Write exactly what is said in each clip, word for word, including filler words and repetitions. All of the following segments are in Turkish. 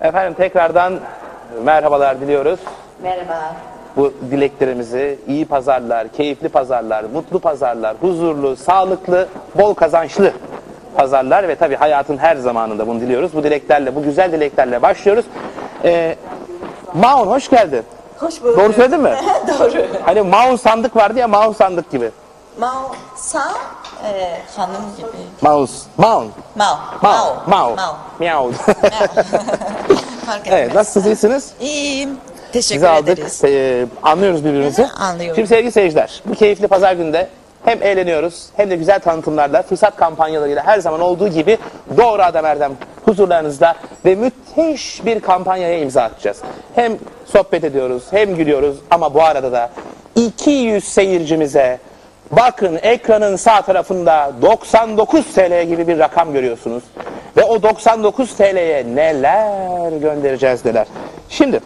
Efendim tekrardan merhabalar diliyoruz. Merhaba. Bu dileklerimizi iyi pazarlar, keyifli pazarlar, mutlu pazarlar, huzurlu, sağlıklı, bol kazançlı pazarlar ve tabii hayatın her zamanında bunu diliyoruz. Bu dileklerle, bu güzel dileklerle başlıyoruz. Ee, Maun hoş geldin. Hoş bulduk. Doğru söyledin mi? Doğru. Hani Maun sandık vardı ya, Maun sandık gibi. Mao San e, hanım gibi. Maus, Maun. Mao. Mao, Mao. Mao. Miau. Fark etmez. Evet, nasılsınız, iyisiniz? İyiyim. Teşekkür Bizi aldık, ederiz. e, anlıyoruz birbirimizi. Hı hı, anlıyorum. Şimdi sevgili seyirciler, bu keyifli pazar günde hem eğleniyoruz hem de güzel tanıtımlarla, fırsat kampanyalarıyla her zaman olduğu gibi Doğru Adam Erdem huzurlarınızda ve müthiş bir kampanyaya imza atacağız. Hem sohbet ediyoruz hem gülüyoruz ama bu arada da iki yüz seyircimize bakın ekranın sağ tarafında doksan dokuz TL gibi bir rakam görüyorsunuz. Ve o doksan dokuz TL'ye neler göndereceğiz neler. Şimdi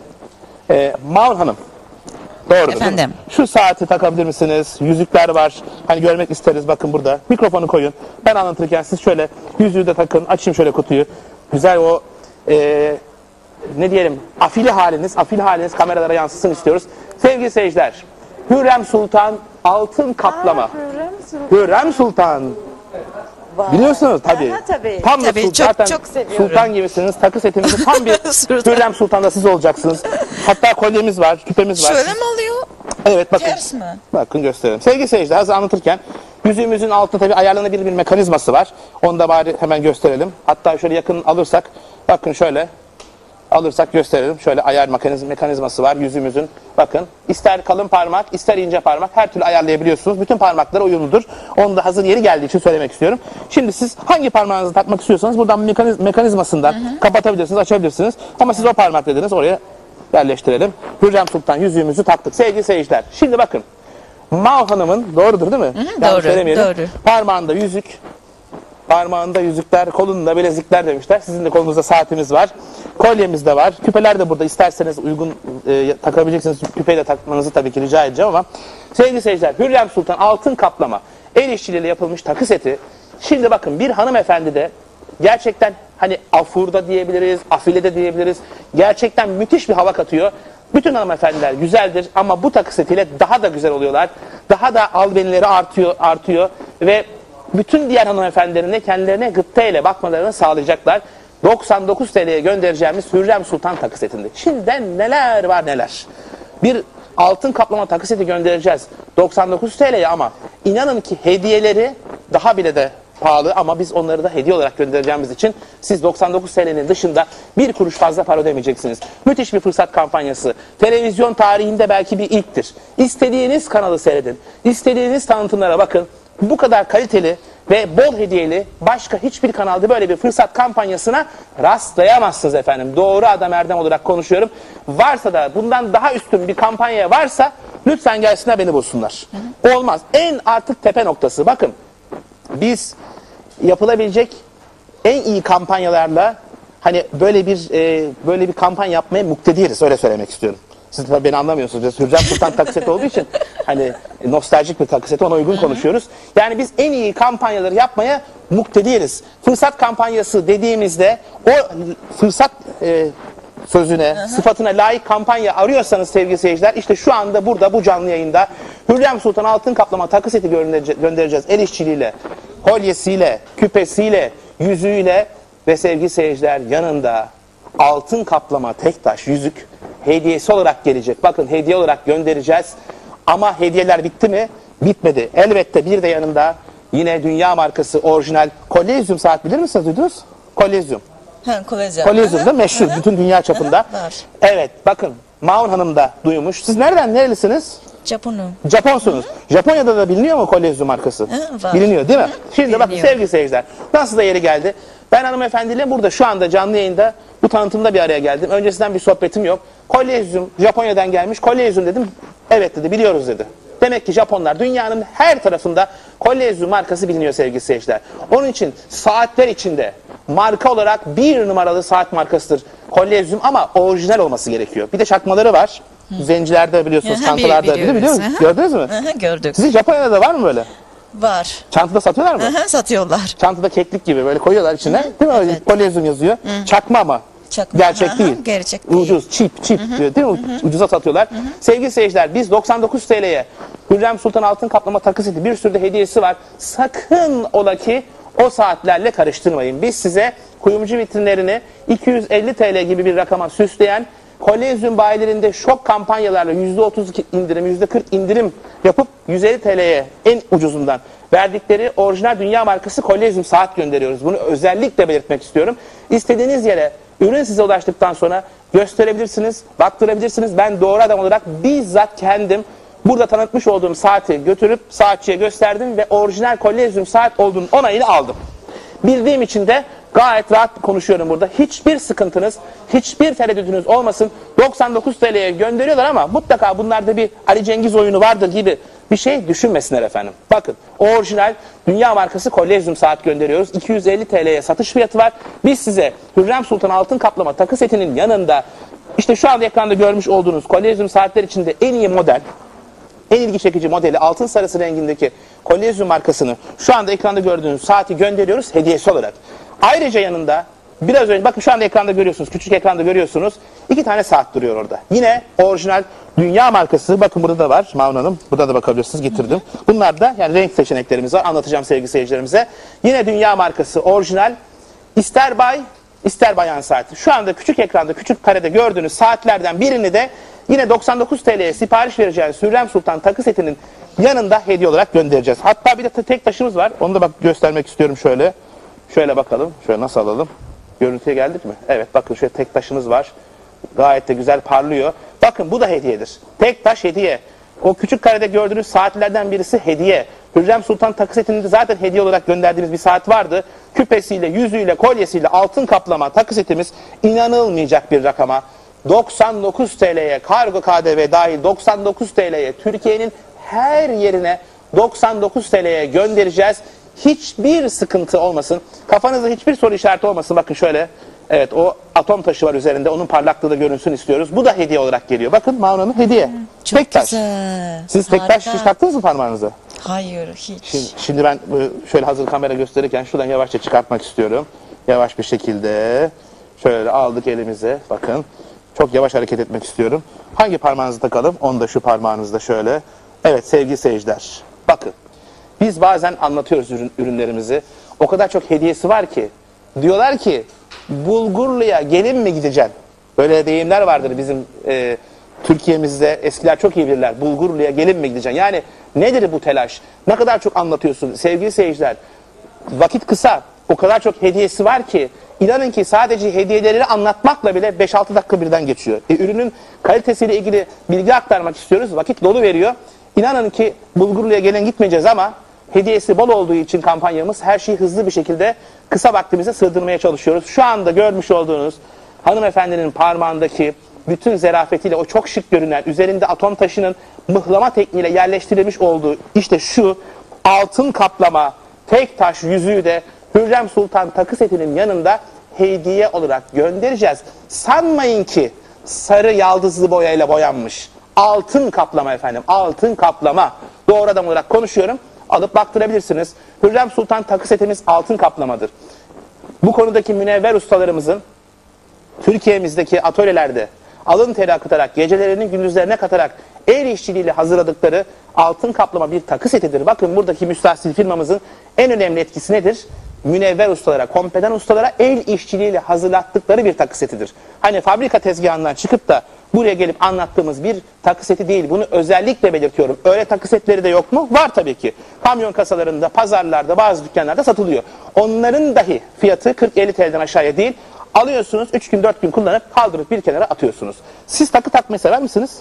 e, Maun Hanım. Doğru. Efendim. Şu saati takabilir misiniz? Yüzükler var. Hani görmek isteriz. Bakın burada. Mikrofonu koyun. Ben anlatırken siz şöyle yüzüğü de takın. Açayım şöyle kutuyu. Güzel o e, ne diyelim afili haliniz, afili haliniz kameralara yansısın istiyoruz. Sevgili seyirciler, Hürrem Sultan altın kaplama. Aa, Hürrem Sultan. Hürrem Sultan. Biliyorsunuz tabii. Aha, tabii. Tam Tabii, da sultan, çok- zaten çok seviyorum. sultan gibisiniz. Takı setimizi tam bir Sultan. Hürrem Sultan'da siz olacaksınız. Hatta kolyemiz var, küpemiz var. Şöyle mi oluyor? Evet bakın. Ters mi? Bakın gösterelim. Sevgili seyirciler hazır anlatırken yüzüğümüzün altında tabii ayarlanabilir bir mekanizması var. Onu da bari hemen gösterelim. Hatta şöyle yakın alırsak bakın şöyle alırsak gösterelim. Şöyle ayar mekaniz mekanizması var yüzüğümüzün. Bakın ister kalın parmak ister ince parmak her türlü ayarlayabiliyorsunuz. Bütün parmaklar uyumludur. Onu da hazır yeri geldiği için söylemek istiyorum. Şimdi siz hangi parmağınızı takmak istiyorsanız buradan mekaniz mekanizmasından hı hı. kapatabilirsiniz, açabilirsiniz. Ama siz o parmak dediniz oraya yerleştirelim. Hürrem Sultan yüzüğümüzü taktık. Sevgili seyirciler şimdi bakın. Mao Hanım'ın doğrudur değil mi? Hı hı, Yanlış doğru, söylemeyelim. doğru. Parmağında yüzük, parmağında yüzükler, kolunda bilezikler demişler. Sizin de kolunuzda saatimiz var. Kolyemiz de var. Küpeler de burada. İsterseniz uygun e, takabileceksiniz. Küpeyi de takmanızı tabii ki rica edeceğim ama. Sevgili seyirciler, Hürrem Sultan altın kaplama el işçiliğiyle yapılmış takı seti. Şimdi bakın bir hanımefendi de gerçekten hani afurda diyebiliriz, afile de diyebiliriz. Gerçekten müthiş bir hava katıyor. Bütün hanımefendiler güzeldir ama bu takı setiyle daha da güzel oluyorlar. Daha da albenleri artıyor, artıyor ve bütün diğer hanımefendilerin de kendilerine gıpta bakmalarını sağlayacaklar. doksan dokuz TL'ye göndereceğimiz Hürrem Sultan takı setinde. Şimdiden neler var neler. Bir altın kaplama takı seti göndereceğiz. doksan dokuz TL'ye ama inanın ki hediyeleri daha bile de pahalı ama biz onları da hediye olarak göndereceğimiz için siz doksan dokuz TL'nin dışında bir kuruş fazla para ödemeyeceksiniz. Müthiş bir fırsat kampanyası. Televizyon tarihinde belki bir ilktir. İstediğiniz kanalı seyredin. İstediğiniz tanıtımlara bakın. Bu kadar kaliteli ve bol hediyeli başka hiçbir kanalda böyle bir fırsat kampanyasına rastlayamazsınız efendim. Doğru Adam Erdem olarak konuşuyorum. Varsa da bundan daha üstün bir kampanya varsa lütfen gelsinler beni bulsunlar. Hı hı. Olmaz. En artık tepe noktası. Bakın biz yapılabilecek en iyi kampanyalarla hani böyle bir e, böyle bir kampanya yapmaya muktediriz. Öyle söylemek istiyorum. Siz tabii beni anlamıyorsunuz. Hürrem Sultan takı seti olduğu için hani nostaljik bir takı seti ona uygun konuşuyoruz. Yani biz en iyi kampanyaları yapmaya muktediriz. Fırsat kampanyası dediğimizde o fırsat e, sözüne, hı hı. sıfatına layık kampanya arıyorsanız sevgili seyirciler işte şu anda burada bu canlı yayında Hürrem Sultan altın kaplama takı seti göndereceğiz. El işçiliğiyle, kolyesiyle, küpesiyle, yüzüğüyle ve sevgili seyirciler yanında altın kaplama tek taş yüzük hediyesi olarak gelecek. Bakın hediye olarak göndereceğiz. Ama hediyeler bitti mi? Bitmedi. Elbette bir de yanında yine dünya markası orijinal Kolezyum saat bilir misiniz? Duydunuz? Kolezyum. Ha, Kolezyum. Kolezyum da meşhur. Hı hı. Bütün dünya çapında. Hı hı, var. Evet bakın Maun Hanım da duymuş. Siz nereden? Nerelisiniz? Japonum. Japonsunuz. Hı hı. Japonya'da da biliniyor mu Kolezyum markası? Hı, var. Biliniyor değil mi? Hı hı. Şimdi Biliniyor. bakın sevgili seyirciler. Nasıl da yeri geldi. Ben hanımefendiyle burada şu anda canlı yayında bu tanıtımda bir araya geldim. Öncesinden bir sohbetim yok. Kolezyum Japonya'dan gelmiş. Kolezyum dedim. Evet dedi biliyoruz dedi. Demek ki Japonlar dünyanın her tarafında Kolezyum markası biliniyor sevgili seyirciler. Onun için saatler içinde marka olarak bir numaralı saat markasıdır Kolezyum ama orijinal olması gerekiyor. Bir de çakmaları var. Hı. Zencilerde biliyorsunuz, Hı, çantalarda biliyor musunuz? Gördünüz mü? Hı, gördük. Sizin Japonya'da da var mı böyle? Var. Çantada satıyorlar mı? Hı, satıyorlar. Çantada keklik gibi böyle koyuyorlar içine. Değil mi? Evet. Kolezyum yazıyor. Hı. Çakma ama. Çakma. Gerçek Hı hı, değil. gerçek değil. Ucuz, cheap, cheap diyor değil mi? Ucuza satıyorlar. Sevgili seyirciler, biz doksan dokuz T L'ye Hürrem Sultan altın kaplama takı seti, bir sürü de hediyesi var. Sakın ola ki o saatlerle karıştırmayın. Biz size kuyumcu vitrinlerini iki yüz elli T L gibi bir rakama süsleyen, Kolezyum bayilerinde şok kampanyalarla yüzde otuz indirim, yüzde kırk indirim yapıp yüz elli T L'ye en ucuzundan verdikleri orijinal dünya markası Kolezyum saat gönderiyoruz. Bunu özellikle belirtmek istiyorum. İstediğiniz yere ürün size ulaştıktan sonra gösterebilirsiniz, baktırabilirsiniz. Ben doğru adam olarak bizzat kendim burada tanıtmış olduğum saati götürüp saatçiye gösterdim ve orijinal Kolezyum saat olduğunun onayını aldım. Bildiğim için de gayet rahat konuşuyorum burada. Hiçbir sıkıntınız, hiçbir tereddütünüz olmasın. doksan dokuz T L'ye gönderiyorlar ama mutlaka bunlarda bir Ali Cengiz oyunu vardır gibi bir şey düşünmesinler efendim. Bakın, orijinal dünya markası Kolezyum saat gönderiyoruz. iki yüz elli T L'ye satış fiyatı var. Biz size Hürrem Sultan altın kaplama takı setinin yanında işte şu anda ekranda görmüş olduğunuz Kolezyum saatler içinde en iyi model, en ilgi çekici modeli altın sarısı rengindeki Kolezyum markasını şu anda ekranda gördüğünüz saati gönderiyoruz hediyesi olarak. Ayrıca yanında biraz önce bakın şu anda ekranda görüyorsunuz, küçük ekranda görüyorsunuz. iki tane saat duruyor orada. Yine orijinal dünya markası, bakın burada da var Maun Hanım. Burada da bakabilirsiniz, getirdim. Bunlar da yani renk seçeneklerimiz var. Anlatacağım sevgili seyircilerimize. Yine dünya markası orijinal, ister bay ister bayan saati. Şu anda küçük ekranda, küçük karede gördüğünüz saatlerden birini de yine doksan dokuz T L'ye sipariş vereceğiniz Hürrem Sultan takı setinin yanında hediye olarak göndereceğiz. Hatta bir de tek taşımız var. Onu da bak göstermek istiyorum şöyle. Şöyle bakalım. Şöyle nasıl alalım? Görüntüye geldik mi? Evet, bakın şöyle tek taşımız var. Gayet de güzel parlıyor. Bakın bu da hediyedir. Tek taş hediye. O küçük karede gördüğünüz saatlerden birisi hediye. Hürrem Sultan takı setinde zaten hediye olarak gönderdiğimiz bir saat vardı. Küpesiyle, yüzüğüyle, kolyesiyle altın kaplama takı setimiz inanılmayacak bir rakama. doksan dokuz T L'ye kargo K D V dahil doksan dokuz T L'ye Türkiye'nin her yerine doksan dokuz T L'ye göndereceğiz. Hiçbir sıkıntı olmasın. Kafanızda hiçbir soru işareti olmasın. Bakın şöyle. Evet, o atom taşı var üzerinde. Onun parlaklığı da görünsün istiyoruz. Bu da hediye olarak geliyor. Bakın Maun Hanım hediye. Hmm, çok tek taş. güzel. Siz tek taş hiç taktınız mı parmağınıza? Hayır, hiç. Şimdi, şimdi ben şöyle hazır kamera gösterirken şuradan yavaşça çıkartmak istiyorum. Yavaş bir şekilde. Şöyle aldık elimize. Bakın. Çok yavaş hareket etmek istiyorum. Hangi parmağınızı takalım? Onu da şu parmağınızda şöyle. Evet sevgili seyirciler. Bakın. Biz bazen anlatıyoruz ürün, ürünlerimizi. O kadar çok hediyesi var ki. Diyorlar ki Bulgurlu'ya gelin mi gideceksin? Böyle deyimler vardır bizim e, Türkiye'mizde. Eskiler çok iyi bilirler. Bulgurlu'ya gelin mi gideceksin? Yani nedir bu telaş? Ne kadar çok anlatıyorsun sevgili seyirciler. Vakit kısa. O kadar çok hediyesi var ki. İnanın ki sadece hediyeleri anlatmakla bile beş altı dakika birden geçiyor. E, ürünün kalitesiyle ilgili bilgi aktarmak istiyoruz. Vakit dolu veriyor. İnanın ki Bulgurlu'ya gelin gitmeyeceğiz ama hediyesi bol olduğu için kampanyamız her şeyi hızlı bir şekilde kısa vaktimize sığdırmaya çalışıyoruz. Şu anda görmüş olduğunuz hanımefendinin parmağındaki bütün zerafetiyle o çok şık görünen, üzerinde atom taşının mıhlama tekniğiyle yerleştirilmiş olduğu işte şu altın kaplama tek taş yüzüğü de Hürrem Sultan takı setinin yanında hediye olarak göndereceğiz. Sanmayın ki sarı yaldızlı boyayla boyanmış. Altın kaplama efendim, altın kaplama. Doğru adam olarak konuşuyorum. Alıp baktırabilirsiniz. Hürrem Sultan takı setimiz altın kaplamadır. Bu konudaki münevver ustalarımızın Türkiye'mizdeki atölyelerde alın teri akıtarak, gecelerini gündüzlerine katarak el işçiliğiyle hazırladıkları altın kaplama bir takı setidir. Bakın buradaki müstahsil firmamızın en önemli etkisi nedir? Münevver ustalara, kompeten ustalara el işçiliğiyle hazırlattıkları bir takı setidir. Hani fabrika tezgahından çıkıp da buraya gelip anlattığımız bir takı seti değil. Bunu özellikle belirtiyorum. Öyle takı setleri de yok mu? Var tabii ki. Kamyon kasalarında, pazarlarda, bazı dükkanlarda satılıyor. Onların dahi fiyatı kırk elli T L'den aşağıya değil. Alıyorsunuz, üç gün dört gün kullanıp kaldırıp bir kenara atıyorsunuz. Siz takı takmayı sever misiniz?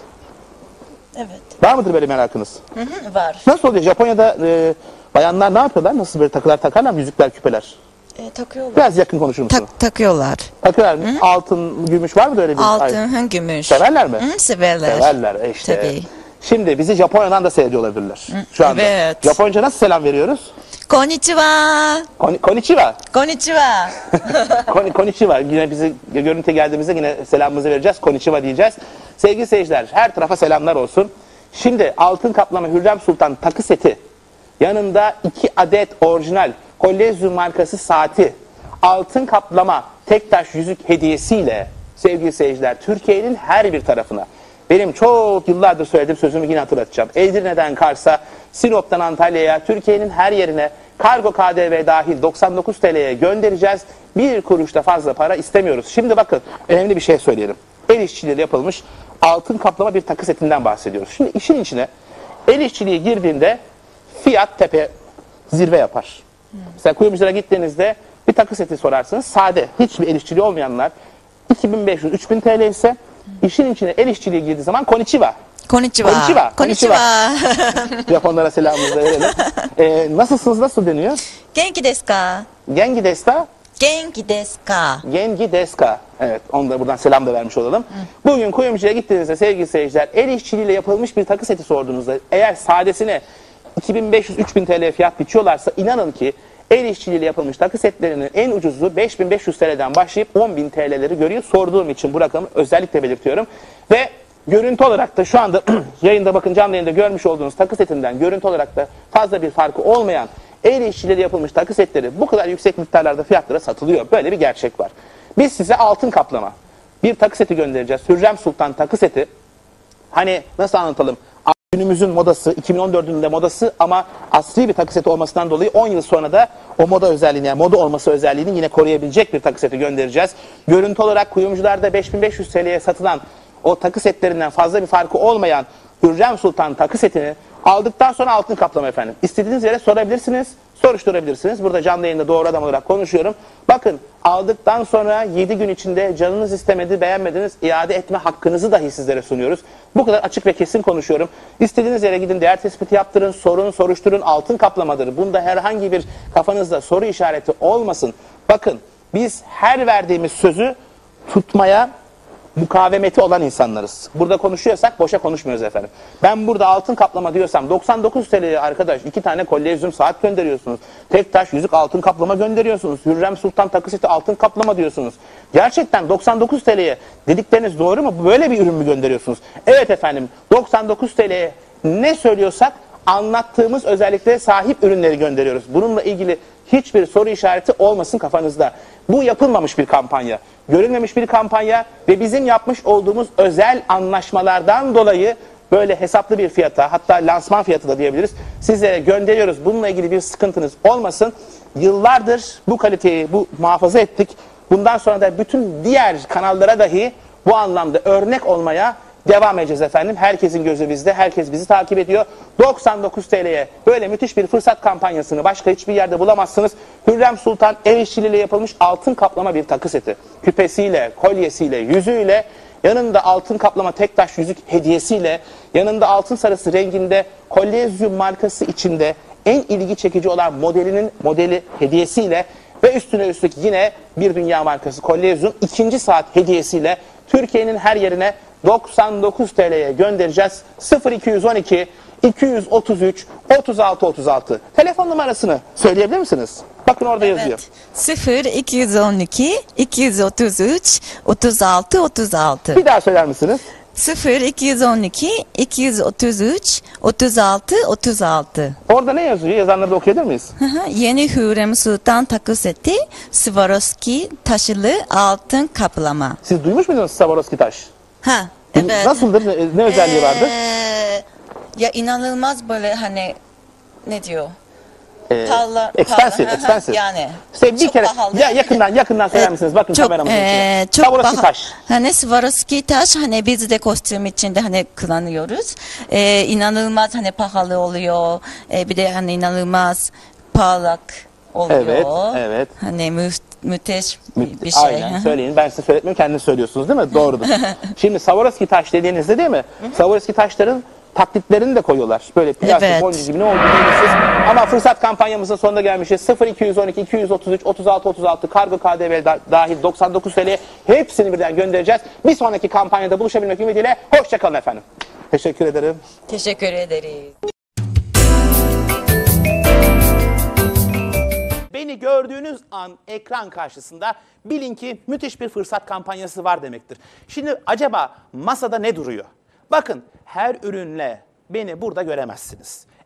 Evet. Var mıdır böyle merakınız? Hı hı, var. Nasıl oluyor? Japonya'da e, bayanlar ne yapıyorlar? Nasıl böyle takılar takarlar mı? Yüzükler, küpeler. E, takıyorlar. Biraz yakın konuşur musun? Tak, takıyorlar. Takıyorlar mı? Hı? Altın, gümüş var mı öyle bir? Altın, hı, gümüş. Severler mi? Hı, severler. Severler e işte. Tabii. Şimdi bizi Japonya'dan da seyrediyor olabilirler. Şu anda. Evet. Japonca nasıl selam veriyoruz? Konnichiwa. Kon konnichiwa. Konnichiwa. Kon konnichiwa. Yine bizi görüntüye geldiğimizde yine selamımızı vereceğiz. Konnichiwa diyeceğiz. Sevgili seyirciler, her tarafa selamlar olsun. Şimdi altın kaplama Hürrem Sultan takı seti, yanında iki adet orijinal Kolezyum markası saati, altın kaplama tek taş yüzük hediyesiyle sevgili seyirciler Türkiye'nin her bir tarafına, benim çok yıllardır söylediğim sözümü yine hatırlatacağım. Edirne'den Kars'a, Sinop'tan Antalya'ya, Türkiye'nin her yerine kargo K D V dahil doksan dokuz T L'ye göndereceğiz. Bir kuruş da fazla para istemiyoruz. Şimdi bakın önemli bir şey söyleyelim. El işçiliğiyle yapılmış altın kaplama bir takı setinden bahsediyoruz. Şimdi işin içine el işçiliği girdiğinde fiyat tepe zirve yapar. Hmm. Mesela kuyumculara gittiğinizde bir takı seti sorarsınız. Sade, hiçbir el işçiliği olmayanlar iki bin beş yüz üç bin T L ise işin içine el işçiliği girdiği zaman konnichiwa. Konnichiwa. Konnichiwa. Konnichiwa. Japonlara selamımızı verelim. Ee, nasılsınız? Nasıl deniyor? Genki desu ka? Genki desu ka? Genki desu ka? Genki desu ka. Evet, onu da buradan selam da vermiş olalım. Hı. Bugün kuyumcuya gittiğinizde sevgili seyirciler, el işçiliğiyle yapılmış bir takı seti sorduğunuzda eğer sadesine iki bin beş yüz üç bin T L fiyat biçiyorlarsa inanın ki el işçiliğiyle yapılmış takı setlerinin en ucuzu beş bin beş yüz T L'den başlayıp on bin T L'leri görüyor. Sorduğum için bu rakamı özellikle belirtiyorum. Ve görüntü olarak da şu anda yayında bakın canlı yayında görmüş olduğunuz takı setinden görüntü olarak da fazla bir farkı olmayan el işçiliğiyle yapılmış takı setleri bu kadar yüksek miktarlarda fiyatlara satılıyor. Böyle bir gerçek var. Biz size altın kaplama bir takı seti göndereceğiz. Hürrem Sultan takı seti. Hani nasıl anlatalım? Günümüzün modası, iki bin on dördün de modası ama asri bir takı seti olmasından dolayı on yıl sonra da o moda özelliğini, yani moda olması özelliğini yine koruyabilecek bir takı seti göndereceğiz. Görüntü olarak kuyumcularda beş bin beş yüz T L'ye satılan o takı setlerinden fazla bir farkı olmayan Hürrem Sultan takı setini aldıktan sonra altın kaplama efendim. İstediğiniz yere sorabilirsiniz, soruşturabilirsiniz. Burada canlı yayında doğru adam olarak konuşuyorum. Bakın aldıktan sonra yedi gün içinde canınız istemedi, beğenmediniz, iade etme hakkınızı dahi sizlere sunuyoruz. Bu kadar açık ve kesin konuşuyorum. İstediğiniz yere gidin, değer tespiti yaptırın, sorun, soruşturun, altın kaplamadır. Bunda herhangi bir kafanızda soru işareti olmasın. Bakın biz her verdiğimiz sözü tutmaya mukavemeti olan insanlarız. Burada konuşuyorsak boşa konuşmuyoruz efendim. Ben burada altın kaplama diyorsam doksan dokuz T L'ye arkadaş iki tane kolezyum saat gönderiyorsunuz. Tek taş yüzük altın kaplama gönderiyorsunuz. Hürrem Sultan takı seti altın kaplama diyorsunuz. Gerçekten doksan dokuz T L'ye dedikleriniz doğru mu? Böyle bir ürün mü gönderiyorsunuz? Evet efendim, doksan dokuz T L'ye ne söylüyorsak anlattığımız özelliklere sahip ürünleri gönderiyoruz. Bununla ilgili hiçbir soru işareti olmasın kafanızda. Bu yapılmamış bir kampanya, görülmemiş bir kampanya ve bizim yapmış olduğumuz özel anlaşmalardan dolayı böyle hesaplı bir fiyata, hatta lansman fiyatı da diyebiliriz, sizlere gönderiyoruz. Bununla ilgili bir sıkıntınız olmasın. Yıllardır bu kaliteyi bu muhafaza ettik. Bundan sonra da bütün diğer kanallara dahi bu anlamda örnek olmaya devam edeceğiz efendim. Herkesin gözü bizde. Herkes bizi takip ediyor. doksan dokuz T L'ye böyle müthiş bir fırsat kampanyasını başka hiçbir yerde bulamazsınız. Hürrem Sultan el işçiliğiyle yapılmış altın kaplama bir takı seti. Küpesiyle, kolyesiyle, yüzüğüyle, yanında altın kaplama tek taş yüzük hediyesiyle, yanında altın sarısı renginde kolezyum markası içinde en ilgi çekici olan modelinin modeli hediyesiyle ve üstüne üstlük yine bir dünya markası kolezyum ikinci saat hediyesiyle Türkiye'nin her yerine doksan dokuz T L'ye göndereceğiz. sıfır iki yüz on iki iki yüz otuz üç otuz altı otuz altı. Telefon numarasını söyleyebilir misiniz? Bakın orada Evet. yazıyor. sıfır iki yüz on iki iki yüz otuz üç otuz altı otuz altı. Bir daha söyler misiniz? sıfır iki yüz on iki iki yüz otuz üç otuz altı otuz altı. Orada ne yazıyor? Yazanları da okuyabilir miyiz? Hı hı. Yeni Hürrem Sultan takı seti Swarovski taşlı altın kaplama. Siz duymuş muydunuz Swarovski taş? Ha, evet. Nasıldır? Ne, ne özelliği vardır? Ee, ya inanılmaz böyle hani ne diyor? Ee, Pahalı, expensive, pahalı. expensive. Yani. İşte bir çok kere pahalı. ya yakından yakından söyler Ee, misiniz? Bakın çok, kameramızın ee, içine. çok Swarovski paha- taş. Hani Swarovski taş hani biz de kostüm içinde hani kullanıyoruz. Ee, inanılmaz hani pahalı oluyor. Ee, bir de hani inanılmaz parlak oluyor. Evet, evet. Hani mü müthiş bir, bir şey. Aynen söyleyin. Ben size söyletmiyorum. Kendiniz söylüyorsunuz değil mi? Doğrudur. Şimdi Swarovski taş dediğinizde değil mi? Swarovski taşların taklitlerini de koyuyorlar. Böyle plastik Evet. boncuk gibi ne olduğunu belirsiz. Ama fırsat kampanyamızın sonuna gelmişiz. sıfır iki yüz on iki iki yüz otuz üç otuz altı otuz altı kargo K D V da- dahil doksan dokuz T L'ye hepsini birden göndereceğiz. Bir sonraki kampanyada buluşabilmek ümidiyle hoşçakalın efendim. Teşekkür ederim. Teşekkür ederiz. Beni gördüğünüz an ekran karşısında bilin ki müthiş bir fırsat kampanyası var demektir. Şimdi acaba masada ne duruyor? Bakın her ürünle beni burada göremezsiniz.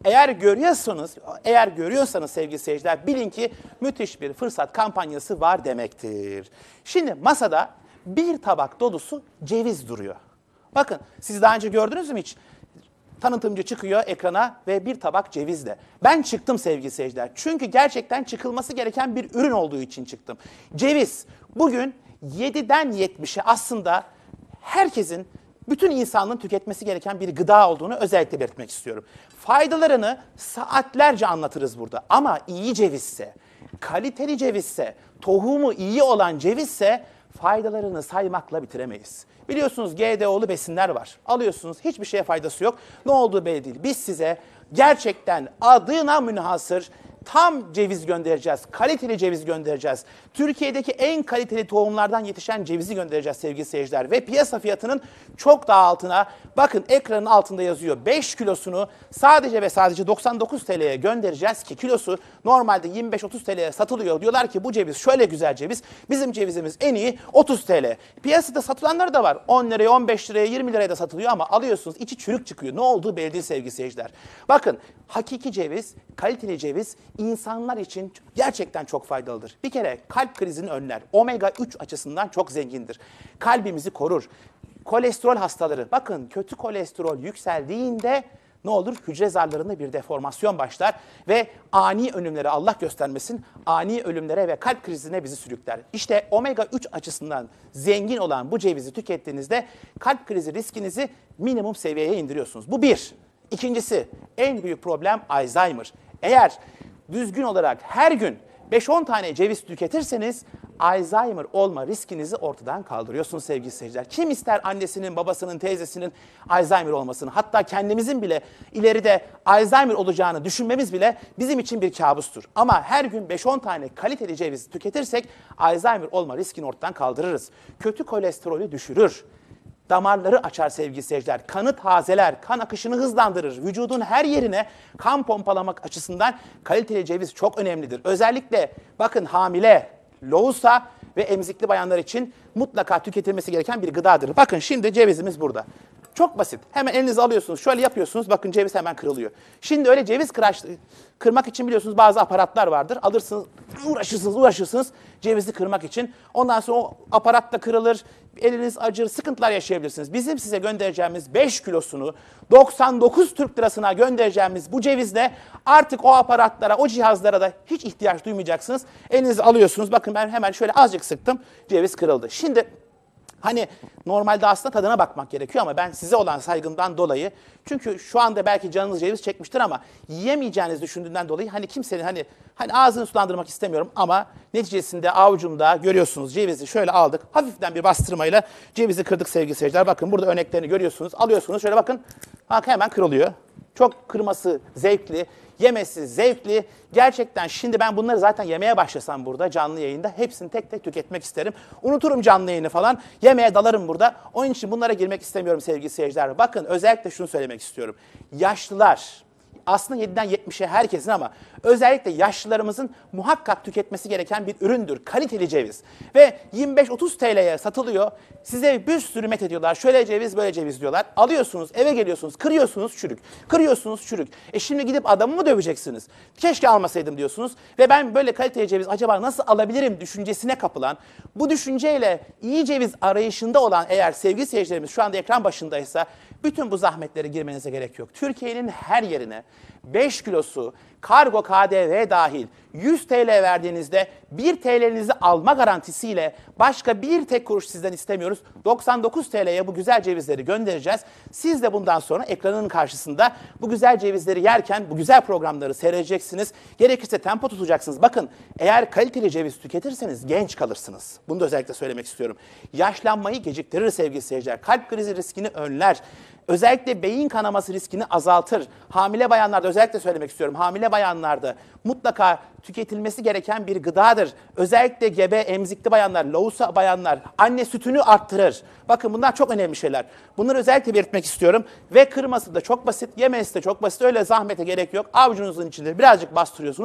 Eğer görüyorsanız, eğer görüyorsanız sevgili seyirciler, bilin ki müthiş bir fırsat kampanyası var demektir. Şimdi masada bir tabak dolusu ceviz duruyor. Bakın, siz daha önce gördünüz mü hiç? Tanıtımcı çıkıyor ekrana ve bir tabak cevizle. Ben çıktım sevgili seyirciler. Çünkü gerçekten çıkılması gereken bir ürün olduğu için çıktım. Ceviz bugün yediden yetmişe aslında herkesin, bütün insanlığın tüketmesi gereken bir gıda olduğunu özellikle belirtmek istiyorum. Faydalarını saatlerce anlatırız burada. Ama iyi cevizse, kaliteli cevizse, tohumu iyi olan cevizse faydalarını saymakla bitiremeyiz. Biliyorsunuz G D O'lu besinler var. Alıyorsunuz, hiçbir şeye faydası yok. Ne olduğu belli değil. Biz size gerçekten adına münhasır tam ceviz göndereceğiz. Kaliteli ceviz göndereceğiz. Türkiye'deki en kaliteli tohumlardan yetişen cevizi göndereceğiz sevgili seyirciler. Ve piyasa fiyatının çok daha altına, bakın ekranın altında yazıyor, beş kilosunu sadece ve sadece doksan dokuz T L'ye göndereceğiz ki kilosu normalde yirmi beş otuz T L'ye satılıyor. Diyorlar ki bu ceviz şöyle güzel ceviz, bizim cevizimiz en iyi otuz T L. Piyasada satılanları da var. on liraya, on beş liraya, yirmi liraya da satılıyor ama alıyorsunuz, içi çürük çıkıyor. Ne olduğu belli değil sevgili seyirciler. Bakın, hakiki ceviz, kaliteli ceviz insanlar için gerçekten çok faydalıdır. Bir kere kalp krizini önler. Omega üç açısından çok zengindir. Kalbimizi korur. Kolesterol hastaları, bakın kötü kolesterol yükseldiğinde ne olur? Hücre zarlarında bir deformasyon başlar ve ani ölümlere, Allah göstermesin, ani ölümlere ve kalp krizine bizi sürükler. İşte omega üç açısından zengin olan bu cevizi tükettiğinizde kalp krizi riskinizi minimum seviyeye indiriyorsunuz. Bu bir. İkincisi, en büyük problem Alzheimer. Eğer düzgün olarak her gün beş on tane ceviz tüketirseniz Alzheimer olma riskinizi ortadan kaldırıyorsunuz sevgili seyirciler. Kim ister annesinin, babasının, teyzesinin Alzheimer olmasını? Hatta kendimizin bile ileride Alzheimer olacağını düşünmemiz bile bizim için bir kabustur. Ama her gün beş on tane kaliteli ceviz tüketirsek Alzheimer olma riskini ortadan kaldırırız. Kötü kolesterolü düşürür. Damarları açar sevgili seyirciler. Kanı tazeler, kan akışını hızlandırır. Vücudun her yerine kan pompalamak açısından kaliteli ceviz çok önemlidir. Özellikle bakın hamile, lohusa ve emzikli bayanlar için mutlaka tüketilmesi gereken bir gıdadır. Bakın şimdi cevizimiz burada. Çok basit. Hemen elinize alıyorsunuz. Şöyle yapıyorsunuz. Bakın ceviz hemen kırılıyor. Şimdi öyle ceviz kıraç, kırmak için biliyorsunuz bazı aparatlar vardır. Alırsınız, uğraşırsınız, uğraşırsınız cevizi kırmak için. Ondan sonra o aparat da kırılır. Eliniz acır, sıkıntılar yaşayabilirsiniz. Bizim size göndereceğimiz beş kilosunu doksan dokuz Türk lirasına göndereceğimiz bu cevizle artık o aparatlara, o cihazlara da hiç ihtiyaç duymayacaksınız. Elinizi alıyorsunuz. Bakın ben hemen şöyle azıcık sıktım. Ceviz kırıldı. Şimdi hani normalde aslında tadına bakmak gerekiyor ama ben size olan saygımdan dolayı, çünkü şu anda belki canınız ceviz çekmiştir ama yiyemeyeceğiniz düşündüğünden dolayı hani kimsenin hani hani ağzını sulandırmak istemiyorum ama neticesinde avucumda görüyorsunuz cevizi şöyle aldık. Hafiften bir bastırmayla cevizi kırdık sevgili seyirciler. Bakın burada örneklerini görüyorsunuz. Alıyorsunuz şöyle bakın. Bak hemen kırılıyor. Çok kırması zevkli, yemesi zevkli. Gerçekten şimdi ben bunları zaten yemeye başlasam burada canlı yayında hepsini tek tek tüketmek isterim. Unuturum canlı yayını falan. Yemeye dalarım burada. Onun için bunlara girmek istemiyorum sevgili seyirciler. Bakın özellikle şunu söylemek istiyorum. Yaşlılar, aslında yediden yetmişe herkesin ama özellikle yaşlılarımızın muhakkak tüketmesi gereken bir üründür. Kaliteli ceviz. Ve yirmi beş otuz T L'ye satılıyor. Size bir sürü met ediyorlar. Şöyle ceviz, böyle ceviz diyorlar. Alıyorsunuz, eve geliyorsunuz, kırıyorsunuz çürük. Kırıyorsunuz çürük. E şimdi gidip adamı mı döveceksiniz? Keşke almasaydım diyorsunuz. Ve ben böyle kaliteli ceviz acaba nasıl alabilirim düşüncesine kapılan, bu düşünceyle iyi ceviz arayışında olan eğer sevgili seyircilerimiz şu anda ekran başındaysa bütün bu zahmetlere girmenize gerek yok. Türkiye'nin her yerine beş kilosu kargo K D V dahil yüz T L verdiğinizde bir T L'nizi alma garantisiyle başka bir tek kuruş sizden istemiyoruz. doksan dokuz T L'ye bu güzel cevizleri göndereceğiz. Siz de bundan sonra ekranın karşısında bu güzel cevizleri yerken bu güzel programları seyredeceksiniz. Gerekirse tempo tutacaksınız. Bakın eğer kaliteli ceviz tüketirseniz genç kalırsınız. Bunu da özellikle söylemek istiyorum. Yaşlanmayı geciktirir sevgili seyirciler. Kalp krizi riskini önler. Özellikle beyin kanaması riskini azaltır. Hamile bayanlarda özellikle söylemek istiyorum. Hamile bayanlarda mutlaka tüketilmesi gereken bir gıdadır. Özellikle gebe, emzikli bayanlar, lohusa bayanlar anne sütünü arttırır. Bakın bunlar çok önemli şeyler. Bunları özellikle belirtmek istiyorum. Ve kırması da çok basit, yemesi de çok basit. Öyle zahmete gerek yok. Avucunuzun içinde birazcık bastırıyorsunuz.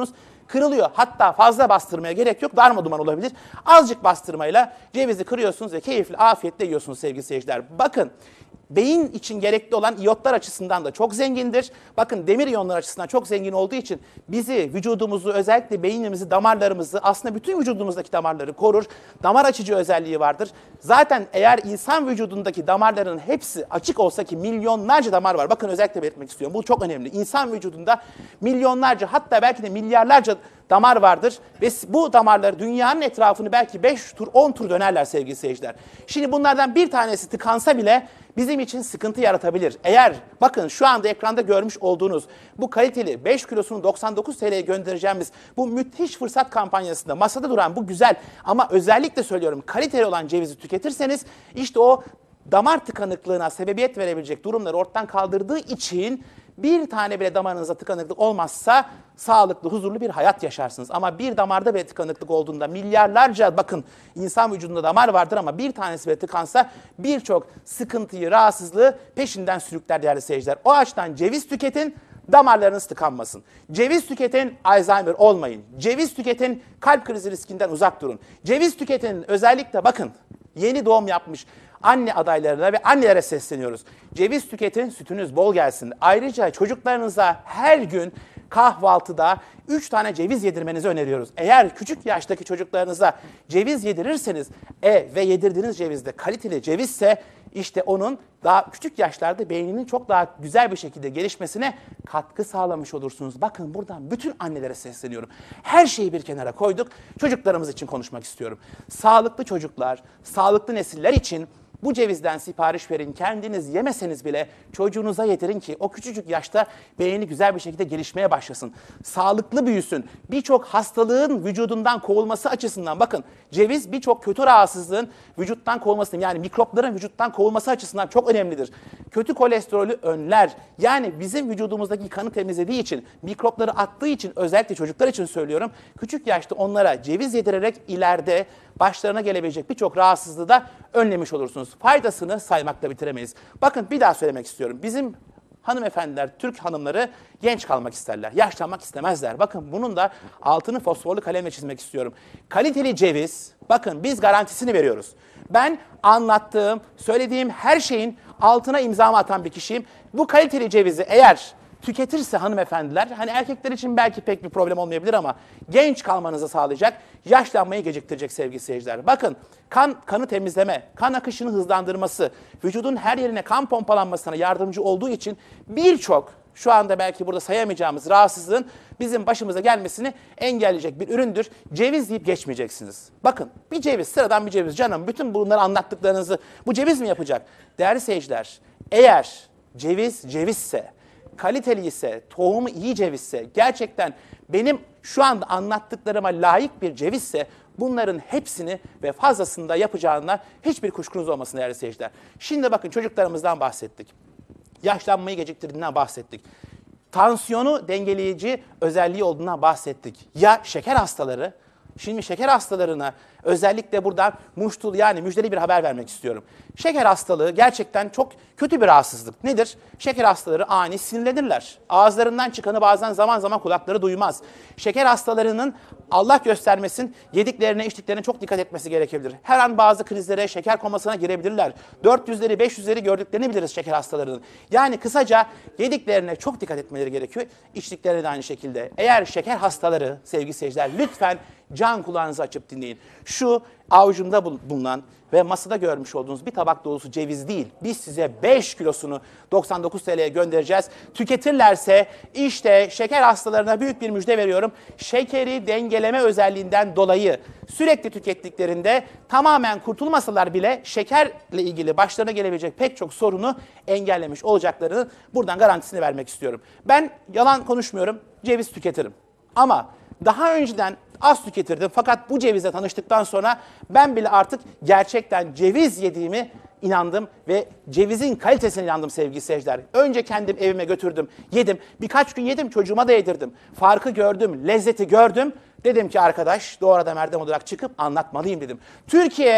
kırılıyor. Hatta fazla bastırmaya gerek yok. Darmaduman olabilir. Azıcık bastırmayla cevizi kırıyorsunuz ve keyifli, afiyetle yiyorsunuz sevgili seyirciler. Bakın, beyin için gerekli olan iyotlar açısından da çok zengindir. Bakın, demir iyonlar açısından çok zengin olduğu için bizi, vücudumuzu, özellikle beynimizi, damarlarımızı, aslında bütün vücudumuzdaki damarları korur. Damar açıcı özelliği vardır. Zaten eğer insan vücudundaki damarların hepsi açık olsa, ki milyonlarca damar var. Bakın, özellikle belirtmek istiyorum. Bu çok önemli. İnsan vücudunda milyonlarca, hatta belki de milyarlarca damar vardır ve bu damarlar dünyanın etrafını belki beş tur, on tur dönerler sevgili seyirciler. Şimdi bunlardan bir tanesi tıkansa bile bizim için sıkıntı yaratabilir. Eğer bakın şu anda ekranda görmüş olduğunuz bu kaliteli beş kilosunu doksan dokuz T L'ye göndereceğimiz bu müthiş fırsat kampanyasında masada duran bu güzel ama özellikle söylüyorum kaliteli olan cevizi tüketirseniz işte o damar tıkanıklığına sebebiyet verebilecek durumları ortadan kaldırdığı için bir tane bile damarınıza tıkanıklık olmazsa sağlıklı, huzurlu bir hayat yaşarsınız. Ama bir damarda bile tıkanıklık olduğunda milyarlarca, bakın insan vücudunda damar vardır ama bir tanesi bile tıkansa birçok sıkıntıyı, rahatsızlığı peşinden sürükler değerli seyirciler. O açıdan ceviz tüketin, damarlarınız tıkanmasın. Ceviz tüketin, Alzheimer olmayın. Ceviz tüketin, kalp krizi riskinden uzak durun. Ceviz tüketin, özellikle bakın yeni doğum yapmış anne adaylarına ve annelere sesleniyoruz. Ceviz tüketin, sütünüz bol gelsin. Ayrıca çocuklarınıza her gün kahvaltıda üç tane ceviz yedirmenizi öneriyoruz. Eğer küçük yaştaki çocuklarınıza ceviz yedirirseniz e, ve yedirdiğiniz ceviz de kaliteli cevizse işte onun daha küçük yaşlarda beyninin çok daha güzel bir şekilde gelişmesine katkı sağlamış olursunuz. Bakın, buradan bütün annelere sesleniyorum. Her şeyi bir kenara koyduk. Çocuklarımız için konuşmak istiyorum. Sağlıklı çocuklar, sağlıklı nesiller için bu cevizden sipariş verin. Kendiniz yemeseniz bile çocuğunuza yedirin ki o küçücük yaşta beyni güzel bir şekilde gelişmeye başlasın. Sağlıklı büyüsün. Birçok hastalığın vücudundan kovulması açısından bakın ceviz birçok kötü rahatsızlığın vücuttan kovulmasının, yani mikropların vücuttan kovulması açısından çok önemlidir. Kötü kolesterolü önler. Yani bizim vücudumuzdaki kanı temizlediği için, mikropları attığı için, özellikle çocuklar için söylüyorum. Küçük yaşta onlara ceviz yedirerek ileride başlarına gelebilecek birçok rahatsızlığı da önlemiş olursunuz. Faydasını saymakla bitiremeyiz. Bakın, bir daha söylemek istiyorum. Bizim hanımefendiler, Türk hanımları genç kalmak isterler. Yaşlanmak istemezler. Bakın, bunun da altını fosforlu kalemle çizmek istiyorum. Kaliteli ceviz, bakın biz garantisini veriyoruz. Ben anlattığım, söylediğim her şeyin altına imzamı atan bir kişiyim. Bu kaliteli cevizi eğer tüketirse hanımefendiler, hani erkekler için belki pek bir problem olmayabilir ama genç kalmanızı sağlayacak, yaşlanmayı geciktirecek sevgili seyirciler. Bakın, kan kanı temizleme, kan akışını hızlandırması, vücudun her yerine kan pompalanmasına yardımcı olduğu için birçok şu anda belki burada sayamayacağımız rahatsızlığın bizim başımıza gelmesini engelleyecek bir üründür. Ceviz deyip geçmeyeceksiniz. Bakın, bir ceviz, sıradan bir ceviz. Canım, bütün bunları anlattıklarınızı bu ceviz mi yapacak? Değerli seyirciler, eğer ceviz cevizse, kaliteli ise, tohumu iyi cevizse, gerçekten benim şu anda anlattıklarıma layık bir cevizse bunların hepsini ve fazlasını da yapacağına hiçbir kuşkunuz olmasın değerli seyirciler. Şimdi bakın, çocuklarımızdan bahsettik. Yaşlanmayı geciktirdiğinden bahsettik. Tansiyonu dengeleyici özelliği olduğundan bahsettik. Ya şeker hastaları? Şimdi şeker hastalarına özellikle buradan muştul, yani müjdeli bir haber vermek istiyorum. Şeker hastalığı gerçekten çok kötü bir rahatsızlık. Nedir? Şeker hastaları ani sinirlenirler. Ağızlarından çıkanı bazen zaman zaman kulakları duymaz. Şeker hastalarının Allah göstermesin yediklerine, içtiklerine çok dikkat etmesi gerekebilir. Her an bazı krizlere, şeker komasına girebilirler. dört yüzleri, beş yüzleri gördüklerini biliriz şeker hastalarının. Yani kısaca yediklerine çok dikkat etmeleri gerekiyor. İçtiklerine de aynı şekilde. Eğer şeker hastaları sevgili seyirciler, lütfen can kulağınızı açıp dinleyin. Şu avucumda bulunan ve masada görmüş olduğunuz bir tabak dolusu ceviz değil. Biz size beş kilosunu doksan dokuz T L'ye göndereceğiz. Tüketirlerse işte şeker hastalarına büyük bir müjde veriyorum. Şekeri dengeleme özelliğinden dolayı sürekli tükettiklerinde tamamen kurtulmasalar bile şekerle ilgili başlarına gelebilecek pek çok sorunu engellemiş olacaklarını buradan garantisini vermek istiyorum. Ben yalan konuşmuyorum, ceviz tüketirim. Ama daha önceden az tüketirdim fakat bu cevizle tanıştıktan sonra ben bile artık gerçekten ceviz yediğimi inandım ve cevizin kalitesine inandım sevgili seyirciler. Önce kendim evime götürdüm, yedim. Birkaç gün yedim, çocuğuma da yedirdim. Farkı gördüm, lezzeti gördüm. Dedim ki arkadaş, doğru adam erdem olarak çıkıp anlatmalıyım dedim. Türkiye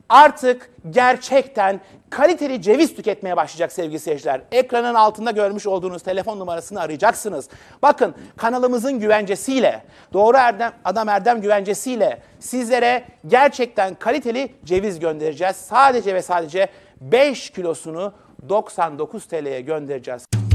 artık gerçekten kaliteli ceviz tüketmeye başlayacak sevgili seyirciler. Ekranın altında görmüş olduğunuz telefon numarasını arayacaksınız. Bakın kanalımızın güvencesiyle, Doğru Erdem, Adam Erdem güvencesiyle sizlere gerçekten kaliteli ceviz göndereceğiz. Sadece ve sadece beş kilosunu doksan dokuz T L'ye göndereceğiz.